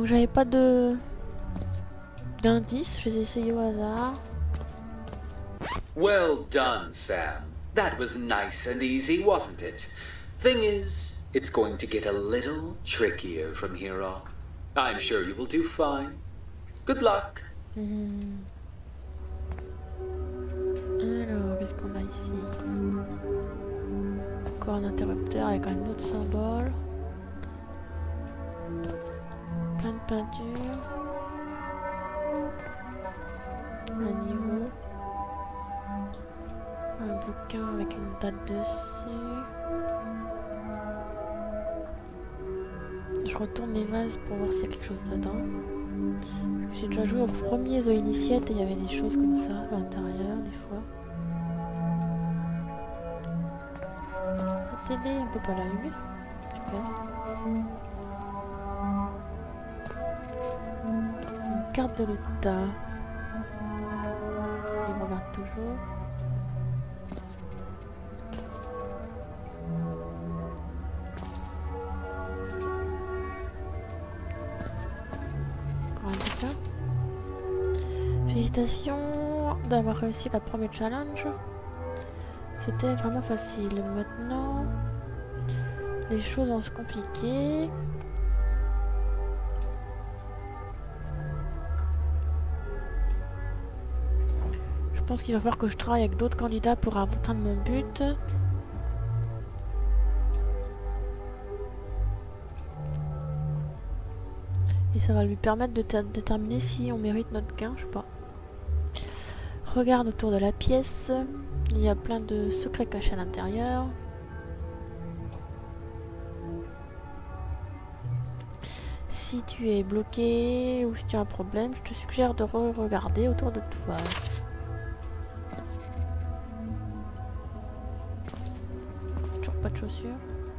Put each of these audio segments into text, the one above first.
Donc j'avais pas de d'indice, je les ai essayés au hasard. Well done, Sam. That was nice and easy, wasn't it? Thing is, it's going to get a little trickier from here on. I'm sure you will do fine. Good luck. Alors, qu'est-ce qu'on a ici? Encore un interrupteur avec un autre symbole. Plein de peinture. Un niveau. Un bouquin avec une date dessus. Je retourne les vases pour voir s'il y a quelque chose dedans. Parce que j'ai déjà joué au premier The Initiate et il y avait des choses comme ça à l'intérieur des fois. La télé, on peut pas l'allumer. Super. Une carte de l'État. Il me regarde toujours. Félicitations d'avoir réussi la première challenge. C'était vraiment facile. Maintenant, les choses vont se compliquer. Je pense qu'il va falloir que je travaille avec d'autres candidats pour atteindre mon but. Et ça va lui permettre de déterminer si on mérite notre gain, je sais pas. Regarde autour de la pièce. Il y a plein de secrets cachés à l'intérieur. Si tu es bloqué ou si tu as un problème, je te suggère de regarder autour de toi. Toujours pas de chaussures.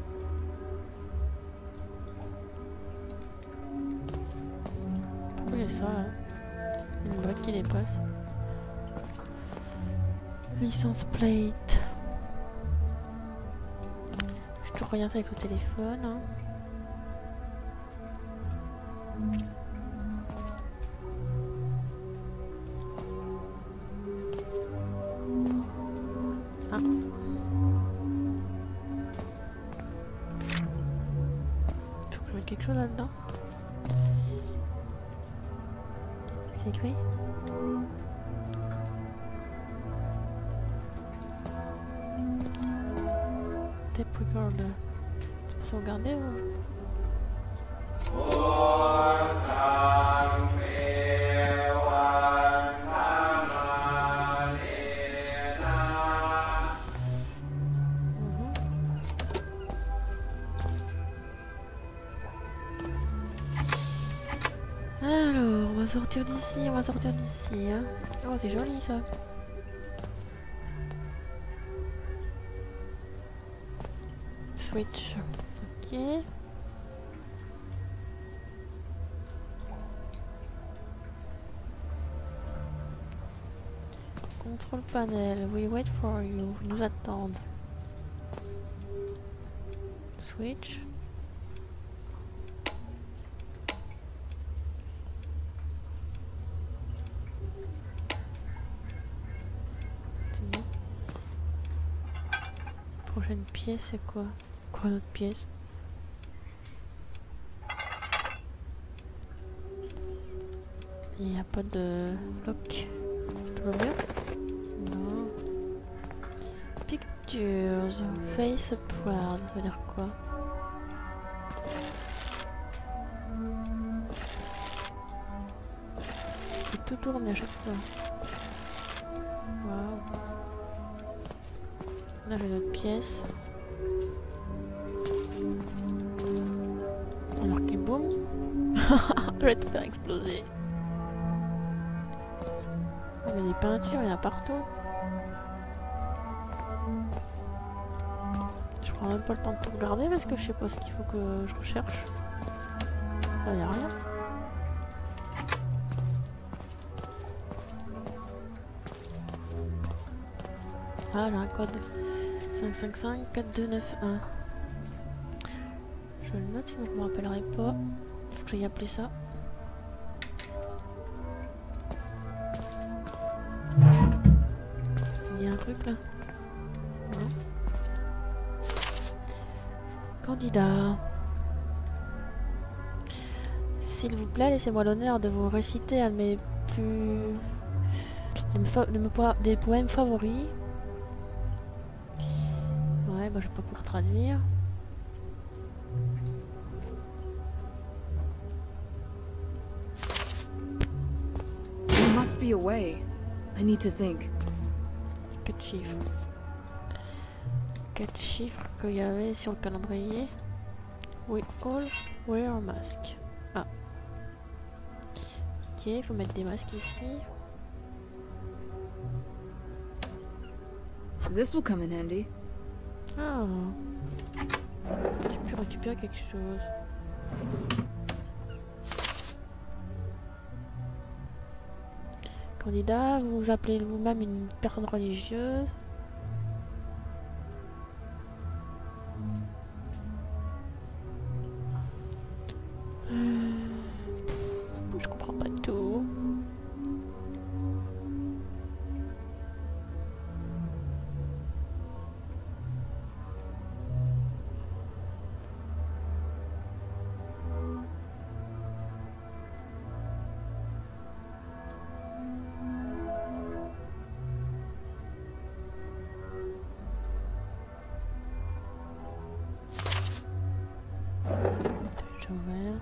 Pourquoi j'ai ça là? Une boîte qui dépasse. Licence plate. Je te rien fait avec le téléphone. Hein. Ah. Faut que je mette quelque chose là-dedans. C'est écrit. Tape recorder. C'est pour sauvegarder ou... Alors, on va sortir d'ici, hein. Oh, c'est joli ça. Switch. Ok. Contrôle panel. We wait for you. Nous attendent. Switch. Prochaine pièce, c'est quoi? Quoi notre pièce? Il n'y a pas de lock. Tout va bien? Non. Pictures. Face proud. Ça veut dire quoi? Faut tout tourner à chaque fois. Waouh. Là j'ai notre pièce. On a marqué boum. Je vais te faire exploser. Il y a des peintures, il y en a partout. Je prends même pas le temps de tout regarder parce que je sais pas ce qu'il faut que je recherche. Il n'y a rien. Ah, j'ai un code 555-4291. Je le note sinon je me rappellerai pas. Il faut que j'aille appeler ça. truc là? Non. Candidat. S'il vous plaît, laissez-moi l'honneur de vous réciter un de mes plus... des poèmes favoris. Ouais, bah je vais pas pouvoir traduire. There must be a way. I need to think. 4 chiffres. 4 chiffres qu'il y avait sur le calendrier. We all wear a mask. Ah. Ok, il faut mettre des masques ici. This will come in handy. Ah. J'ai pu récupérer quelque chose. Candidat, vous vous appelez vous-même une personne religieuse. Je comprends pas tout. J'ai ouvert.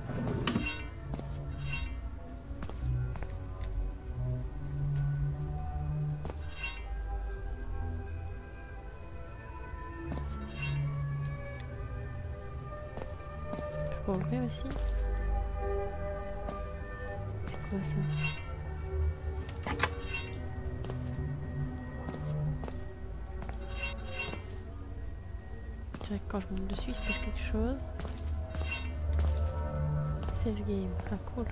Je peux ouvrir aussi. C'est quoi ça? Je dirais que quand je monte dessus, il se passe quelque chose. Save game, ah cool.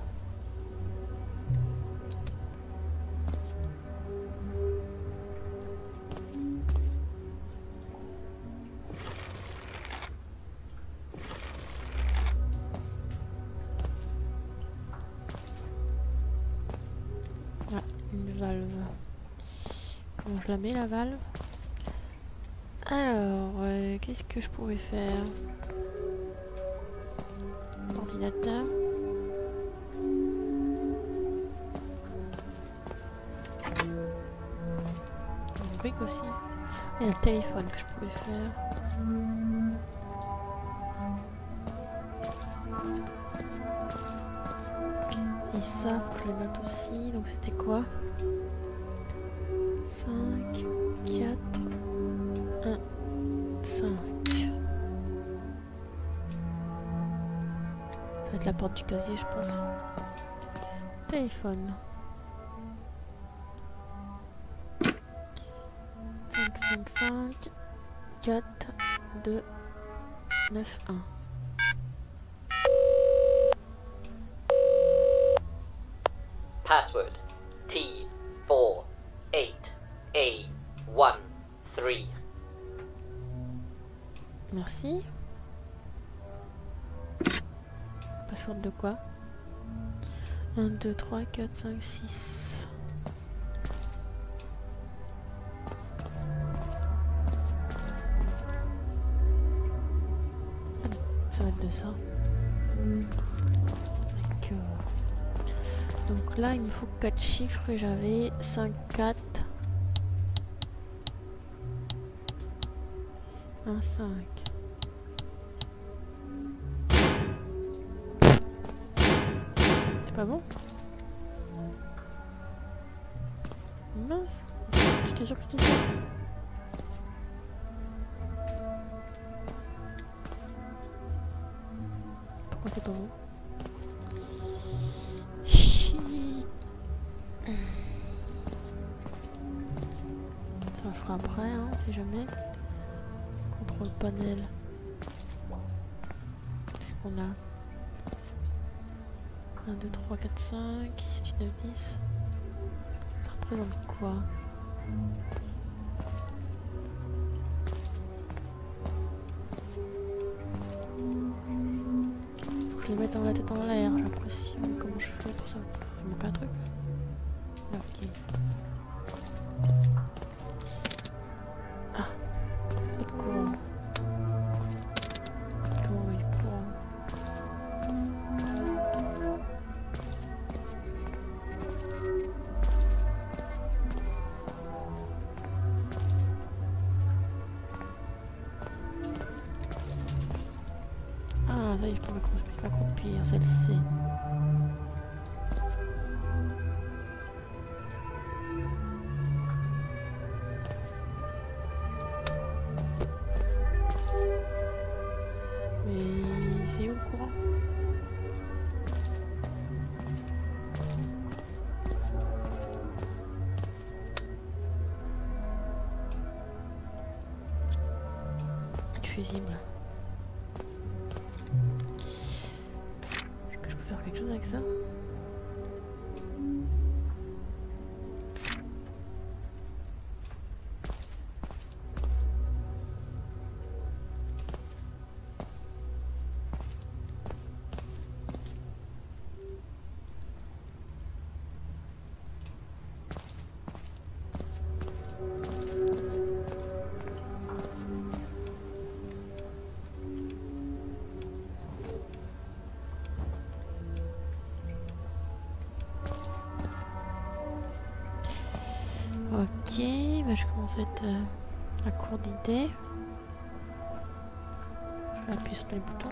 Ah, une valve. Comment je la mets la valve? Alors, qu'est-ce que je pourrais faire? Ordinateur. Une brique aussi. Il y a le téléphone que je pouvais faire. Et ça, faut que je le note aussi. Donc c'était quoi? 5, 4, 1, 5. Ça va être la porte du casier, je pense. Téléphone. 5, 5, 5, 4, 2, 9, 1. Password T48A13. Merci. Password de quoi? 1, 2, 3, 4, 5, 6. Ça va être de ça. D'accord. Donc là, il me faut 4 chiffres et j'avais 5, 4. 1, 5. C'est pas bon? Mince. J'étais sûre que c'était ça. Pourquoi c'est pas bon? Ça on le fera après, hein, si jamais. Contrôle panel. Qu'est-ce qu'on a? 1, 2, 3, 4, 5, 6, 9, 10. Ça représente quoi? Faut que je les mette la tête en l'air, j'ai l'impression. Comment je fais pour ça? Il manque un truc. Ah, ok. je peux m'accroupir, celle-ci. Mais c'est où le courant? Fusible. Est-ce que je peux faire quelque chose avec ça? Ok, bah je commence à être à court d'idées. Je vais appuyer sur les boutons.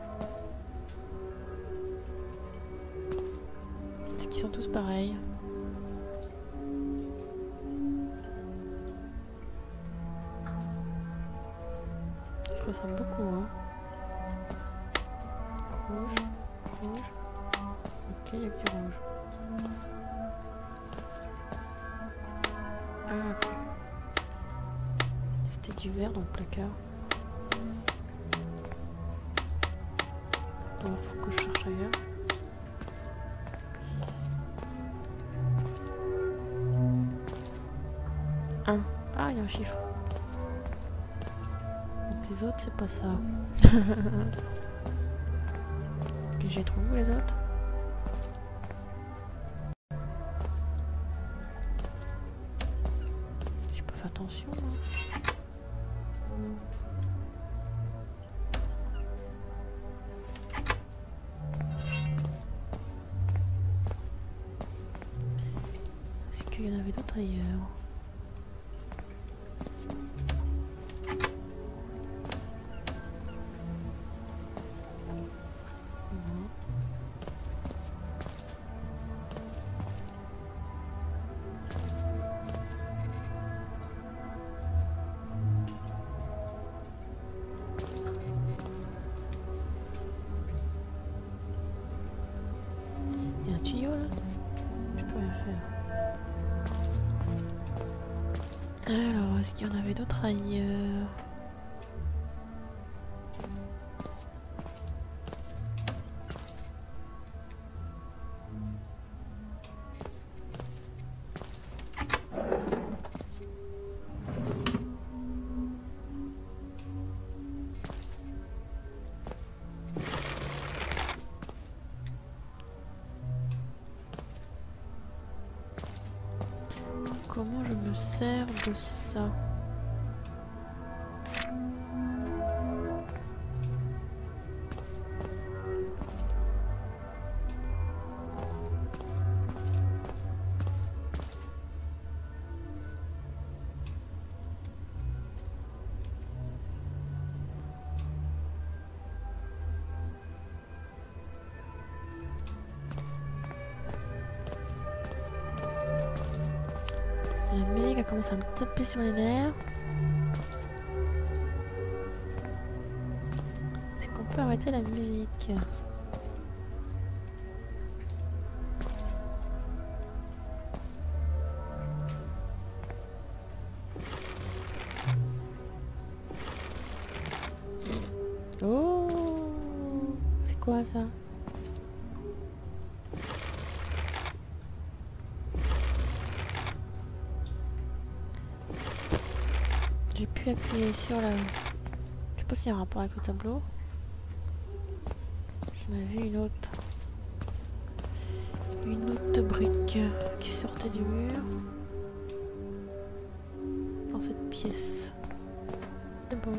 Est-ce qu'ils sont tous pareils? Ils se ressemblent beaucoup, hein. Rouge, rouge. Ok, il y a que du rouge. Ah, ok. C'était du vert dans le placard. Bon, faut que je cherche ailleurs. Un. Ah, il y a un chiffre. Donc les autres, c'est pas ça. Puis j'ai trouvé où les autres? Attention. Est-ce qu'il y en avait d'autres ailleurs? Tuyau là, je peux rien faire. Alors, est-ce qu'il y en avait d'autres ailleurs? Comment je me sers de ça? La musique a commencé à me taper sur les nerfs. Est-ce qu'on peut arrêter la musique? Oh, c'est quoi ça? J'ai pu appuyer sur la... Je sais pas s'il y a un rapport avec le tableau. J'en avais vu une autre. Une autre brique qui sortait du mur. Dans cette pièce. C'est bon.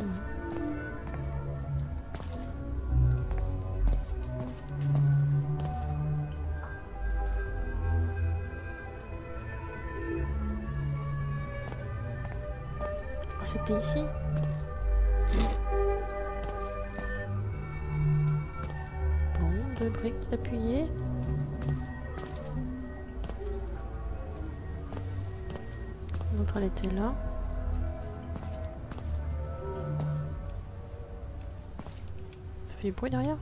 C'était ici. brique appuyée. L'autre elle était là. Ça fait du bruit derrière?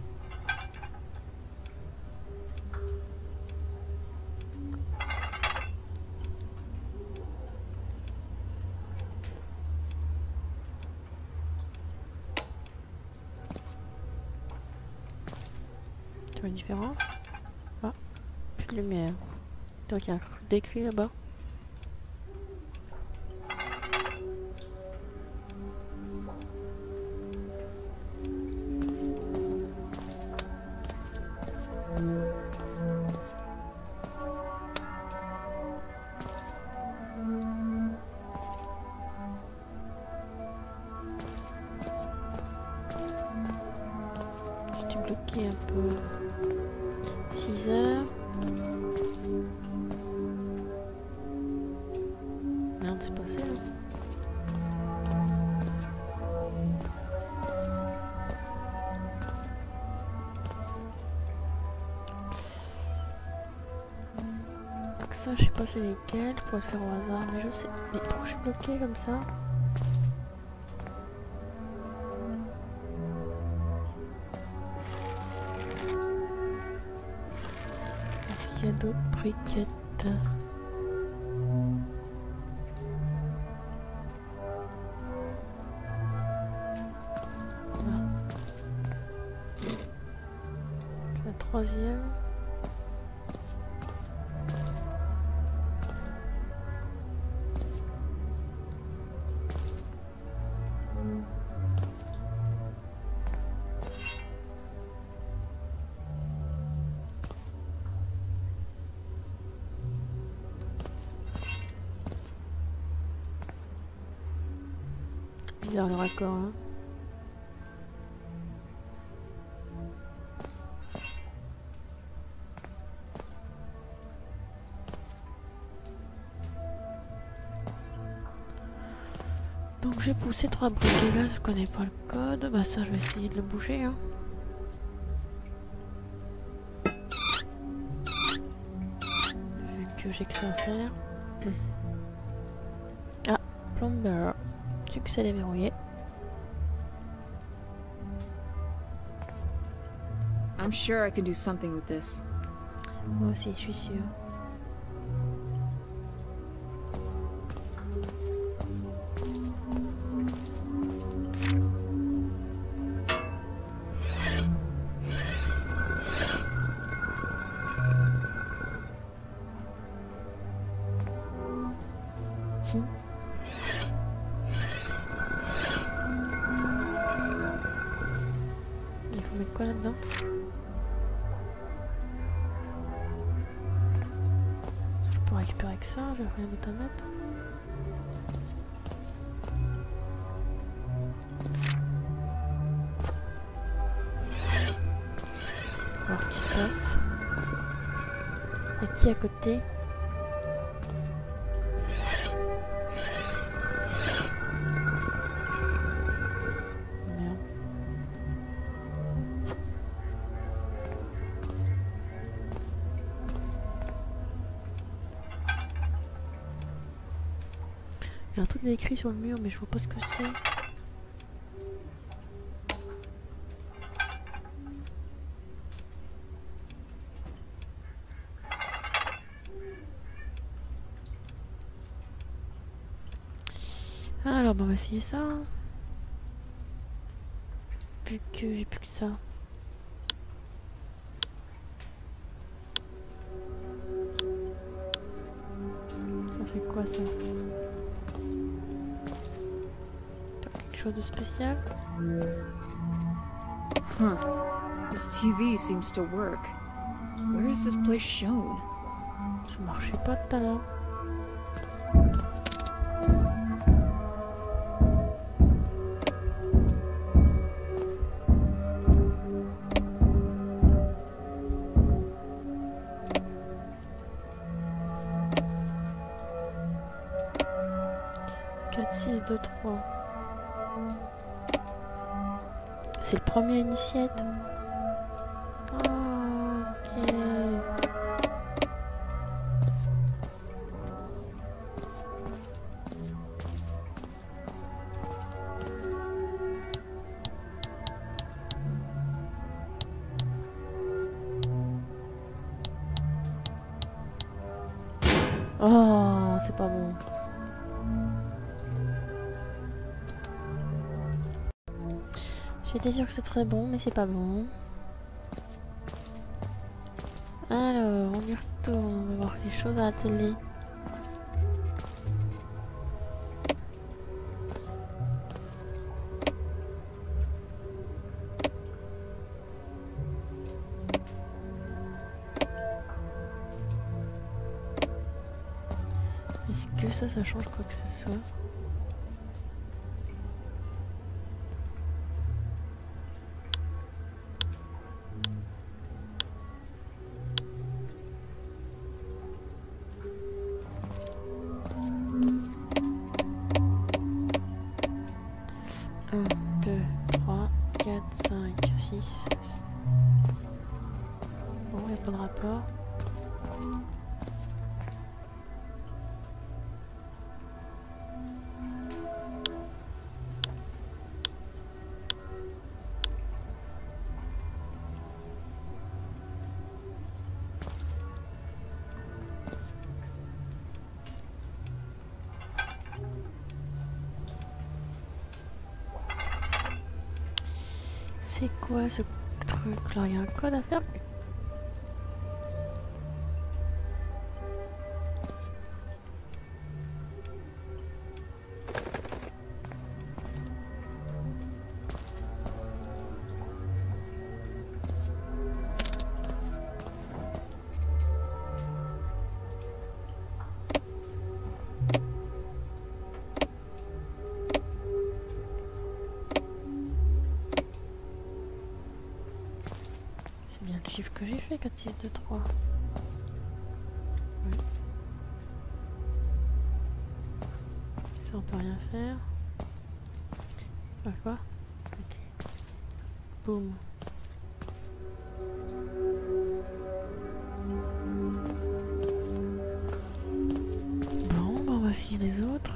Tu vois une différence? Ah, plus de lumière. Donc il y a un décrit là-bas. J'étais bloqué un peu. 6 heures. Merde, c'est passé là. Donc ça, je sais pas c'est lesquels, je pourrais le faire au hasard, mais je sais. Mais pourquoi je suis bloqué comme ça? Est-ce qu'il y a d'autres briquettes? C'est la troisième. Bizarre le raccord, hein. Donc j'ai poussé 3 briquets là, je connais pas le code. Bah ça je vais essayer de le bouger, hein. Vu que j'ai que ça à faire. Ah, plumber. Succès déverrouillé. I'm sure I can do something with this. Moi aussi, je suis sûre. Il faut mettre quoi là-dedans? Je peux récupérer que ça, j'ai rien d'autre à mettre. On va voir ce qui se passe. Il y a qui à côté? Merde. Il y a un truc écrit sur le mur, mais je vois pas ce que c'est. Alors, bon, on va essayer ça. Vu que j'ai plus que ça. Ça fait quoi ça? Quelque chose de spécial? Huh. This TV seems to work. Where is this place shown? Ça marchait pas tout à l'heure. C'est le premier initiate. Oh, Oh, c'est pas bon. J'étais sûre que c'est très bon, mais c'est pas bon. Alors, on y retourne, on va voir des choses à la télé. Est-ce que ça change quoi que ce soit? Un, 2, 3, 4, 5, 6. Bon, il n'y a pas de rapport. C'est quoi ce truc là? Il y a un code à faire? C'est bien le chiffre que j'ai fait, 4, 6, 2, 3. Oui. Ça on peut rien faire. Quoi? Ok. Boum. Bon, bah voici les autres.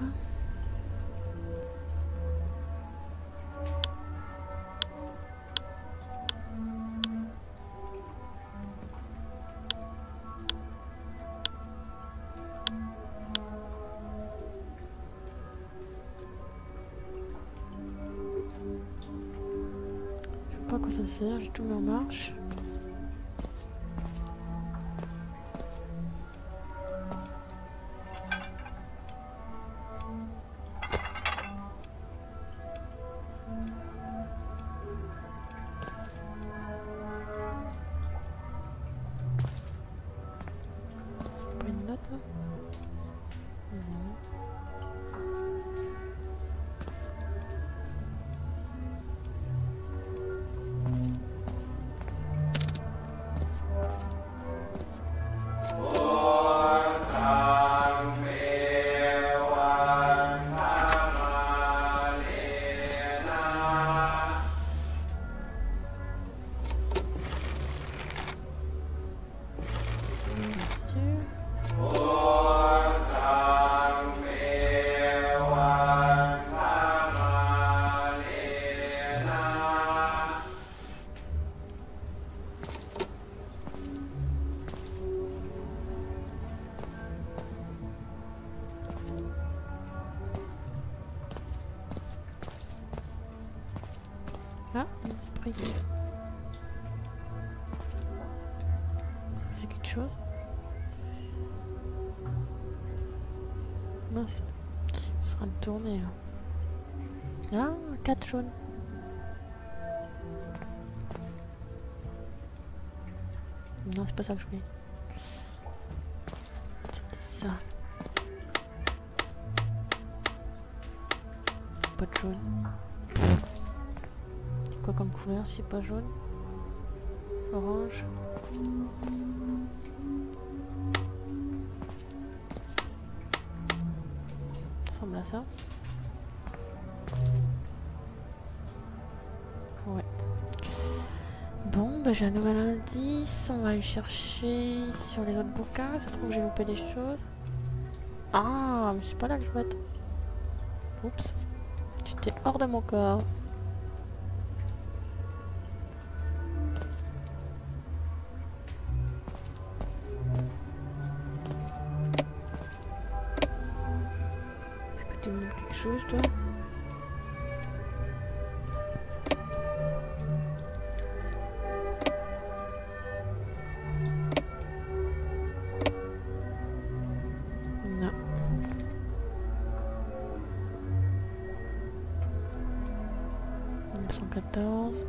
Je sais pas à quoi ça sert, j'ai tout mis en marche. Pas une note là? Non. Bien sûr. Ah, une prière. Ça fait quelque chose? Mince. Je suis en train de tourner là. Ah, 4 jaunes. Non, c'est pas ça que je voulais. C'était ça. Pas de jaune. C'est quoi comme couleur si c'est pas jaune? Orange. Ça ressemble à ça. Ouais. Bon, bah j'ai un nouvel indice. On va aller chercher sur les autres bouquins. Ça se trouve j'ai loupé des choses. Ah, mais c'est pas là que je veux être. Oups. J'étais hors de mon corps. chose, toi? Non. $914.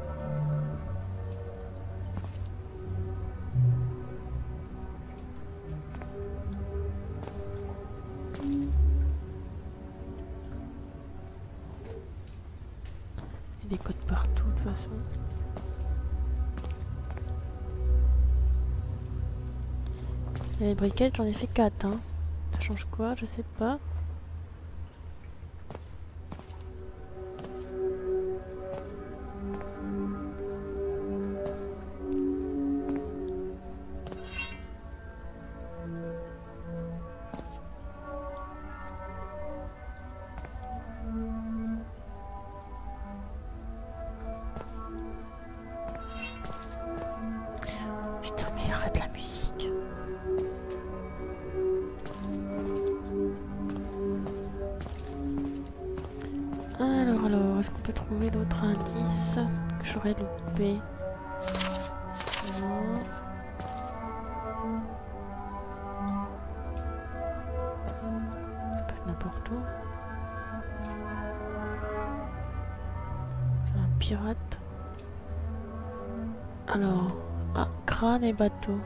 Il y a des codes partout de toute façon. Et les briquettes, j'en ai fait 4. Hein. Ça change quoi? Je sais pas. Putain, mais arrête la musique. Alors, est-ce qu'on peut trouver d'autres indices que j'aurais loupé? Non. Ça peut être n'importe où. C'est un pirate. Alors, ah, crâne et bateau.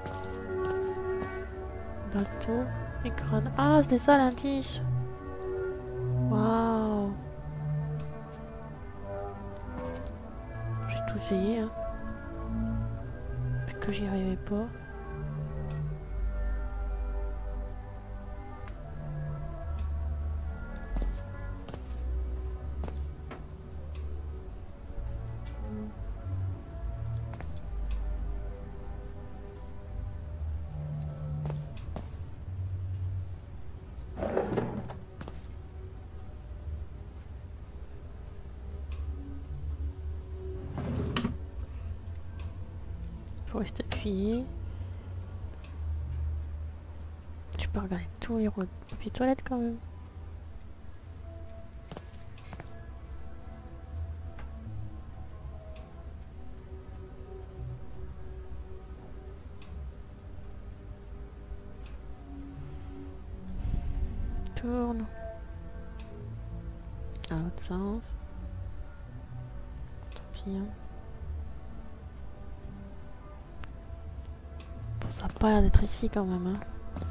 Bateau et crâne. Ah, c'était ça l'indice. Waouh. J'ai tout essayé, hein. Puis que j'y arrivais pas. Faut rester appuyé. Je peux regarder tous les rouleaux de papier toilette quand même. Tourne. Dans l'autre sens. Tant pis. Hein. Bon, ça a pas l'air d'être ici quand même. Hein.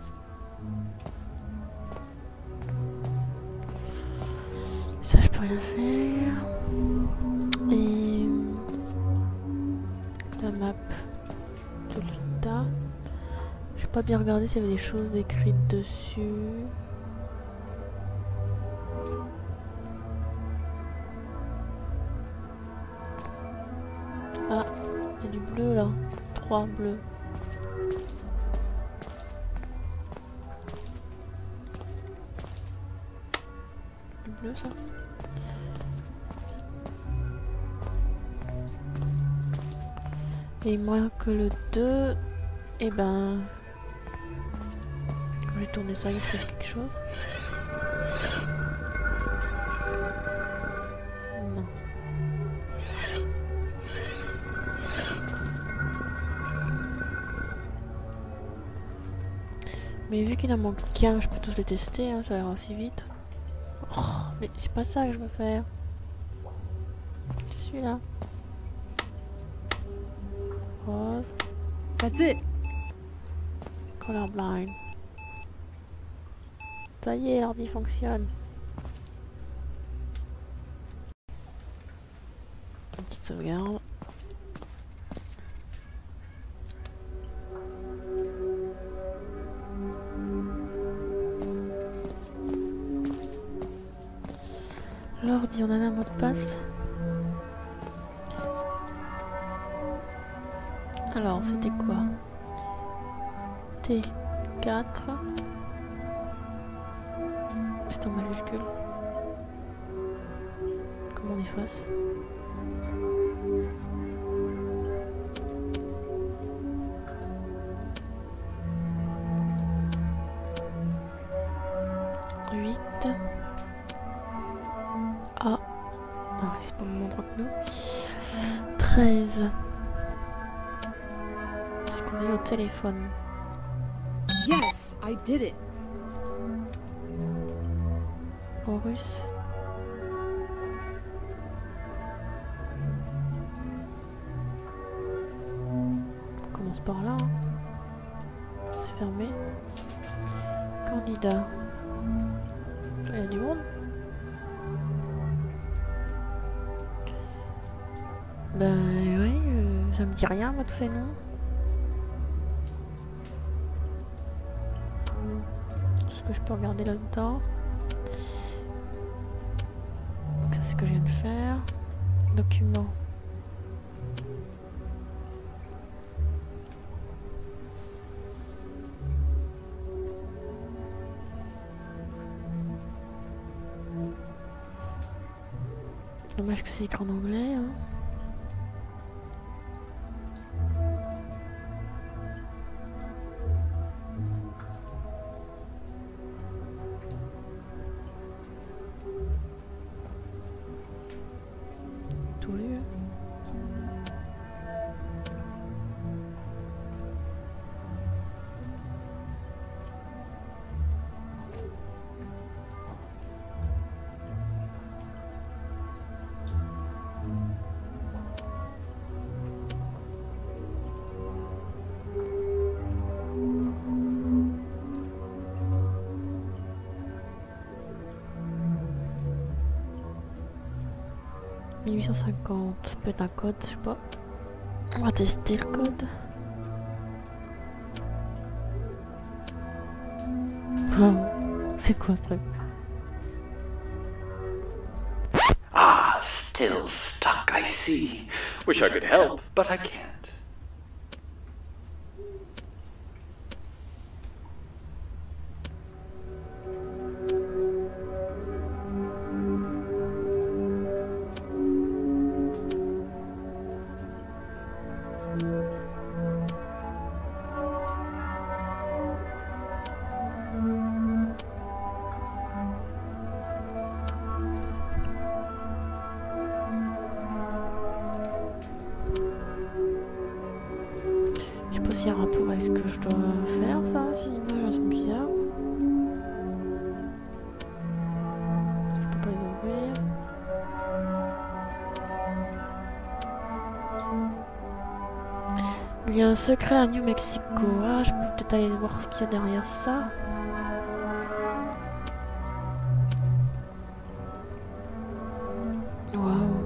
Ça, je peux rien faire. Et la map de l'Utah. J'ai pas bien regardé s'il y avait des choses écrites dessus. Ah, il y a du bleu là. 3 bleus. Du bleu ça. Et moins que le 2, et ben... Quand j'ai tourné ça, il se passe quelque chose. Non. Mais vu qu'il en manque qu'un, je peux tous les tester, hein, ça ira aussi vite. Oh, mais c'est pas ça que je veux faire. Celui-là. Rose. That's it. Colorblind. Ça y est, l'ordi fonctionne. Une petite sauvegarde. L'ordi, on a un mot de passe. Alors, c'était quoi? T4. C'est en majuscule. Comment on efface? Ah, ah c'est pas le même endroit que nous. 13. C'est ce qu'on a eu au téléphone. Yes, I did it. Horus. On commence par là. Hein. C'est fermé. Candidat. Il y a du monde. Ben oui, ça me dit rien moi tous ces noms. Tout ce que je peux regarder là-dedans. Donc ça c'est ce que je viens de faire. Document. Dommage que c'est écrit en anglais. Hein. Tout lu. « 1850, peut-être un code, je sais pas. On va tester le code. Oh, c'est quoi ce truc? Ah, still stuck, I see. Wish I could help, but I can't. Je sais pas s'il y a un rapport avec ce que je dois faire, ça, si elles sont bizarres. Je peux pas les ouvrir. Il y a un secret à New Mexico. Ah, je peux peut-être aller voir ce qu'il y a derrière ça. Waouh.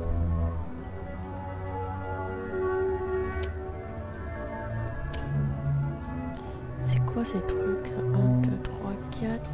C'est quoi ces trucs ça? 1, 2, 3, 4.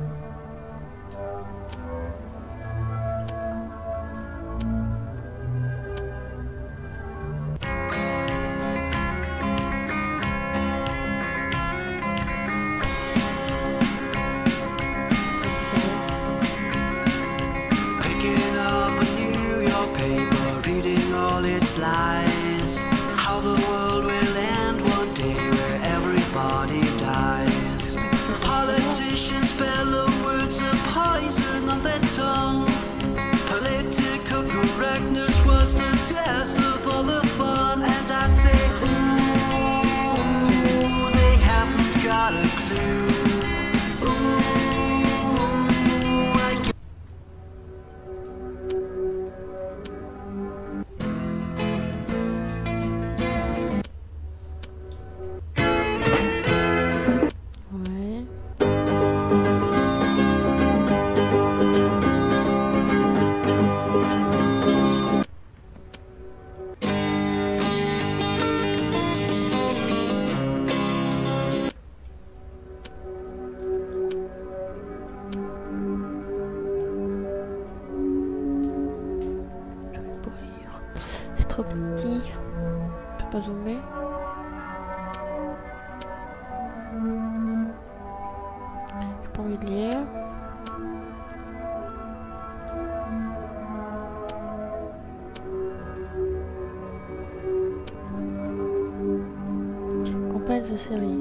Picking up a New York paper, reading all its lies. How the world will end one day where everybody dies. Politicians bellow words of poison on their tongue. Political correctness was the death of all the fun. And I say, ooh, they haven't got a clue. Ooh, I Ouais. Je vais pas lire. C'est trop petit. Je peux pas zoomer. J'ai pas envie de lire. Complète the série.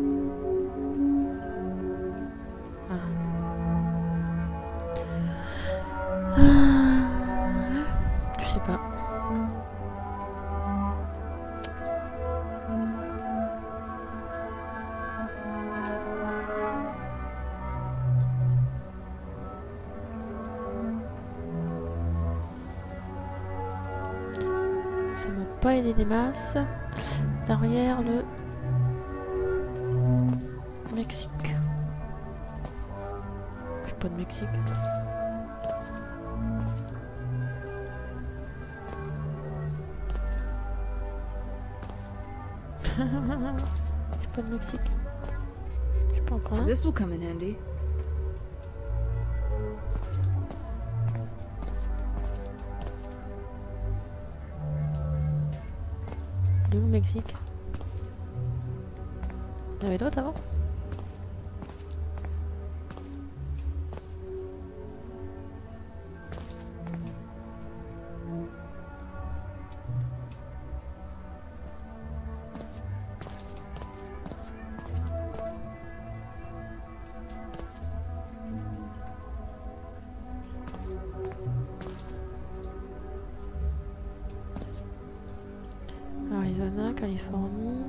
Ah. pas aider des masses. Derrière le Mexique. J'ai pas de Mexique. J'ai pas de Mexique. J'ai pas encore un. This will come in handy. Il est où le Mexique? Il y en avait d'autres avant? Arizona, Californie.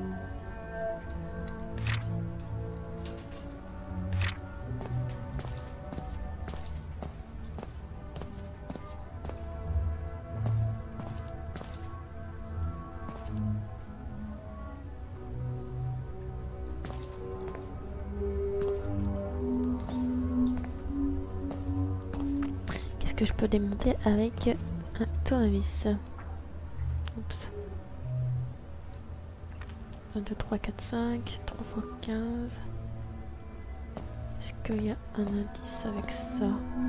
Qu'est-ce que je peux démonter avec un tournevis? Oups. 1, 2, 3, 4, 5, 3 fois 15. Est-ce qu'il y a un indice avec ça?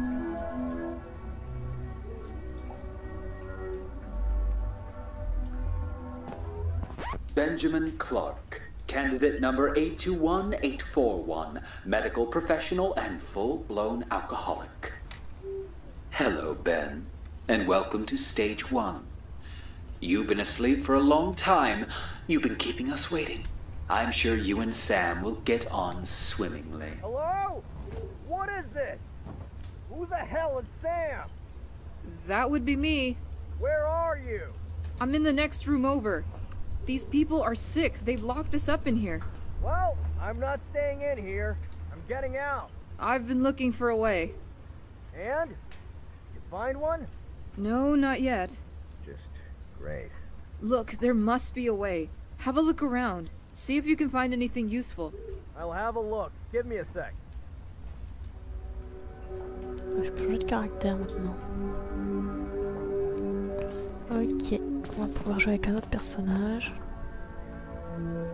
Benjamin Clark, candidate number 821841, medical professional and full-blown alcoholic. Hello, Ben, and welcome to Stage 1. You've been asleep for a long time. You've been keeping us waiting. I'm sure you and Sam will get on swimmingly. Hello? What is this? Who the hell is Sam? That would be me. Where are you? I'm in the next room over. These people are sick. They've locked us up in here. Well, I'm not staying in here. I'm getting out. I've been looking for a way. And? You find one? No, not yet. Just great. Look, there must be a way. Have a look around. See if you can find anything useful. I'll have a look. Give me a sec. Je peux jouer de caractère maintenant. Ok, on va pouvoir jouer avec un autre personnage.